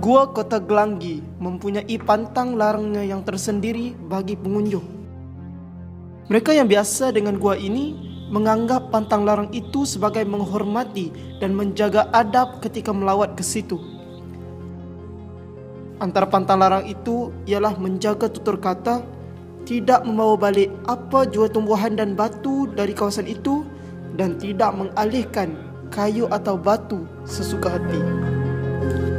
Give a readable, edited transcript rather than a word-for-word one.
Gua Kota Gelanggi mempunyai pantang larangnya yang tersendiri bagi pengunjung. Mereka yang biasa dengan gua ini menganggap pantang larang itu sebagai menghormati dan menjaga adab ketika melawat ke situ. Antara pantang larang itu ialah menjaga tutur kata, tidak membawa balik apa jua tumbuhan dan batu dari kawasan itu, dan tidak mengalihkan kayu atau batu sesuka hati.